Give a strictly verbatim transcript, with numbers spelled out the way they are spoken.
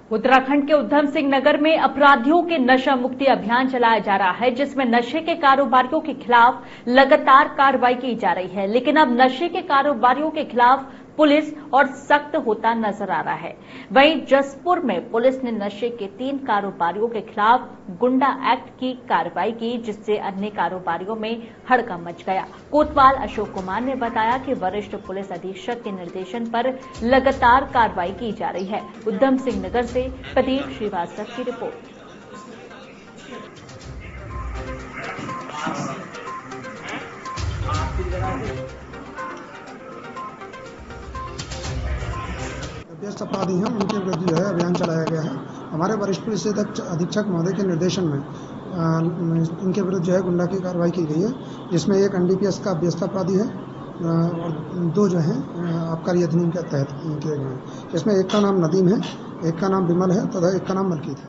उत्तराखंड के उधम सिंह नगर में अपराधियों के नशा मुक्ति अभियान चलाया जा रहा है, जिसमें नशे के कारोबारियों के खिलाफ लगातार कार्रवाई की जा रही है। लेकिन अब नशे के कारोबारियों के खिलाफ पुलिस और सख्त होता नजर आ रहा है। वहीं जसपुर में पुलिस ने नशे के तीन कारोबारियों के खिलाफ गुंडा एक्ट की कार्रवाई की, जिससे अन्य कारोबारियों में हड़कंप मच गया। कोतवाल अशोक कुमार ने बताया कि वरिष्ठ पुलिस अधीक्षक के निर्देशन पर लगातार कार्रवाई की जा रही है। उधम सिंह नगर से प्रदीप श्रीवास्तव की रिपोर्ट। व्यस्त अपराधी हैं, उनके विरुद्ध जो है अभियान चलाया गया है। हमारे वरिष्ठ पुलिस अधीक्षक महोदय के निर्देशन में इनके विरुद्ध जो है गुंडा की कार्रवाई की गई है, जिसमें एक एनडीपीएस का व्यस्त अपराधी है और दो जो हैं आबकारी अधिनियम के तहत किए गए हैं। इसमें एक का नाम नदीम है, एक का नाम विमल है तथा एक का नाम मलकीत है।